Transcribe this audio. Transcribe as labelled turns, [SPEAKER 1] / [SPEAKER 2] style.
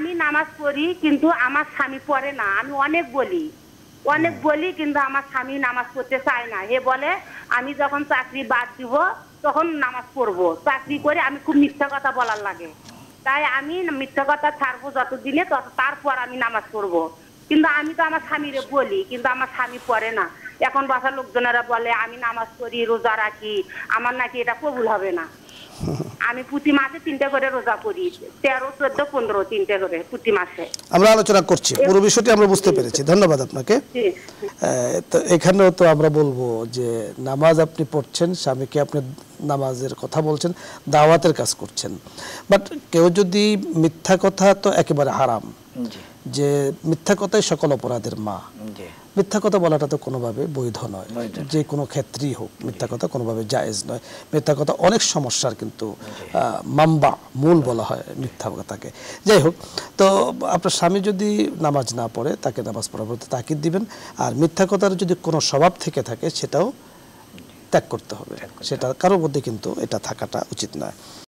[SPEAKER 1] আমি নামাজ পড়ি কিন্তু আমার স্বামী পড়ে না। আমি অনেক বলি কিন্তু আমার স্বামী নামাজ পড়তে চায় না। হে বলে আমি যখন চাকরি বাদ দিব তখন নামাজ পড়বো। চাকরি করে আমি খুব মিথ্যা কথা বলার লাগে, তাই আমি মিথ্যা কথা ছাড়বো যতদিনে তারপর আমি নামাজ পড়বো। কিন্তু আমি তো আমার স্বামীরে বলি কিন্তু আমার স্বামী পড়ে না। এখন বাসার লোকজনেরা বলে আমি নামাজ পড়ি, রোজা রাখি, আমার নাকি এটা কবুল হবে না। আমি প্রতি মাসে 3টা করে রোজা করি, 13, 14, 15 3টে করে প্রতি মাসে।
[SPEAKER 2] আমরা আলোচনা করছি, পুরো বিষয়টি আমরা বুঝতে পেরেছি, ধন্যবাদ আপনাকে। তো এখানেও তো আমরা বলবো যে নামাজ আপনি পড়ছেন, স্বামীকে আপনি নামাজের কথা বলছেন, দাওয়াতের কাজ করছেন, বাট কেউ যদি মিথ্যা কথা, তো একেবারে হারাম, যে মিথ্যা কথাই সকল অপরাধের মা। মিথ্যা কথা বলাটা তো কোনোভাবে বৈধ নয়, যে কোনো ক্ষেত্রেই হোক মিথ্যা কথা কোনোভাবে জায়েজ নয়। মিথ্যা কথা অনেক সমস্যার কিন্তু মাম্বা, মূল বলা হয় মিথ্যা কথাকে। যাই হোক, তো আপনার স্বামী যদি নামাজ না পড়ে তাকে নামাজ পড়ার প্রতি তাকিদ দিবেন, আর মিথ্যা কথার যদি কোনো স্বভাব থেকে থাকে সেটাও ত্যাগ করতে হবে, সেটা কারোর মধ্যে কিন্তু এটা থাকাটা উচিত নয়।